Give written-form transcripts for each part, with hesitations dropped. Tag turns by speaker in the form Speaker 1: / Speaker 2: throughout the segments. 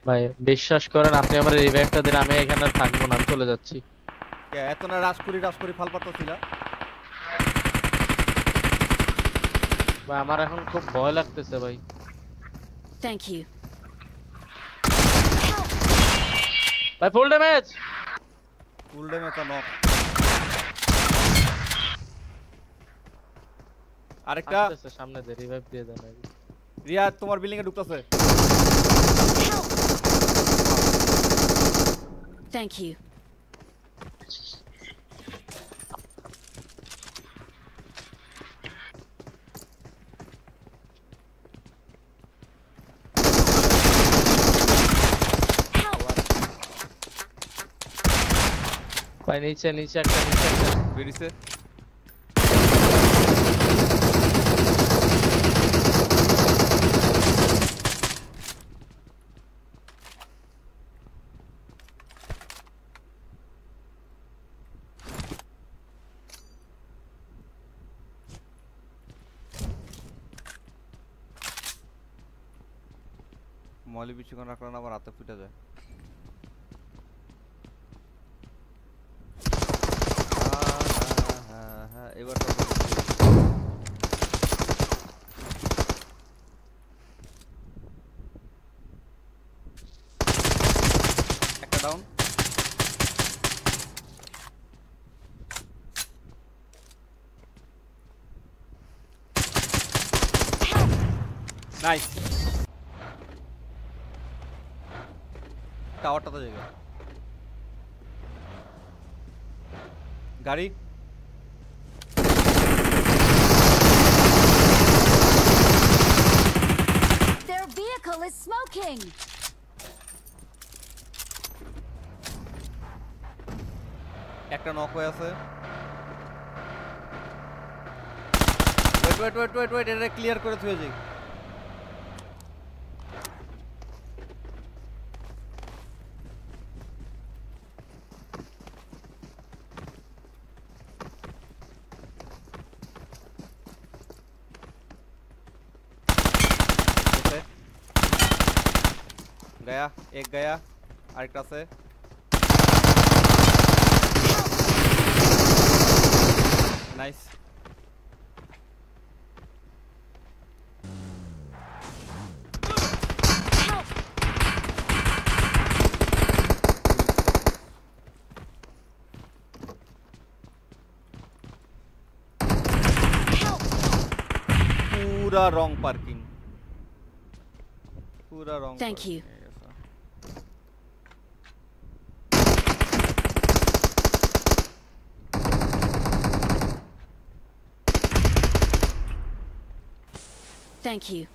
Speaker 1: ভাই বিশ্বাস করেন, আপনি আমার রিভাইভটা দিন, আমি এখানে আর থাকবো না, আমি চলে যাচ্ছি।
Speaker 2: কে এত না রাজপুরি ফাল পারতেছিলা?
Speaker 1: ভাই আমার এখন খুব ভয় লাগতেছে ভাই।
Speaker 3: Thank you.
Speaker 1: ভাই full damage.
Speaker 2: Full damage knock. আরেকটা।
Speaker 1: আসতেছে সামনে দিয়ে, রিভাইভ দিয়ে দেন আগে।
Speaker 2: রিয়া তোমার বিল্ডিং এ ঢুকতেছে।
Speaker 3: Thank you.
Speaker 1: ভাই নিচে নিচে একটা, নিচে একটা।
Speaker 2: বেরিয়েছে। মলি বিচুকান রাখলে না, আবার হাতে ফুটে যায়। হ্যাঁ এবার তো একটা ডাউন। নাইস। টাওয়ারটা তো জায়গা গাড়ি।
Speaker 3: Their vehicle is smoking.
Speaker 2: একটা নক হয়ে আছে। ওয়েট এটা ক্লিয়ার করে থুয়ে যাই। गया एक गया আরেকটা আছে। নাইস। पूरा रॉन्ग पार्किंग, पूरा wrong.
Speaker 3: Thank you. Thank you.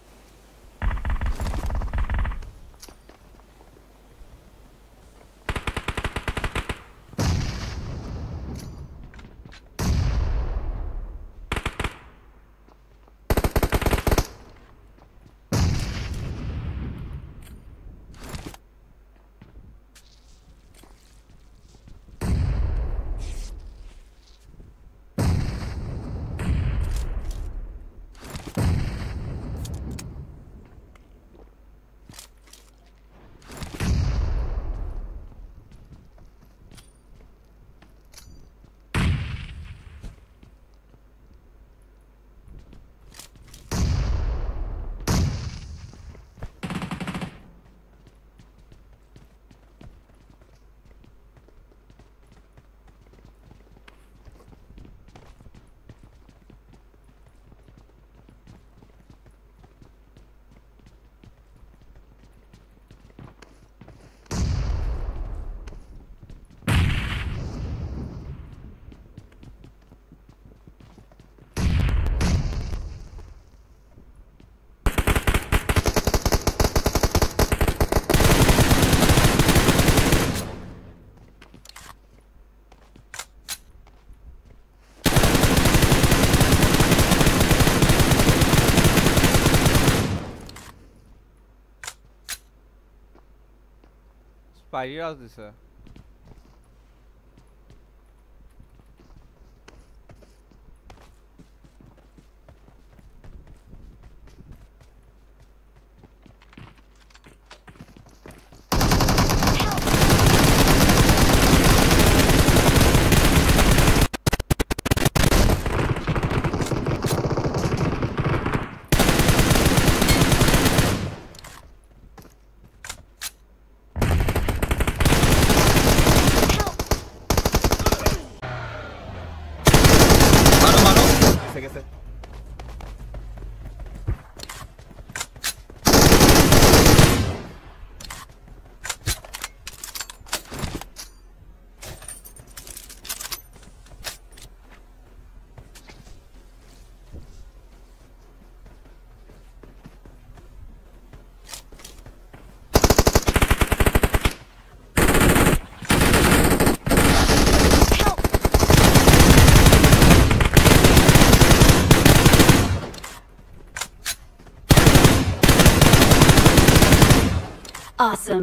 Speaker 3: Spidey দিছে। Awesome.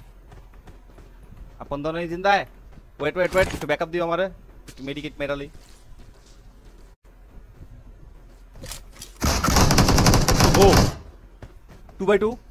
Speaker 2: अपन दोनों ही जिंदा है। वेट तो बैकअप दियो हमारे, मेडिकेट मेरा ली। ओ 2 by 2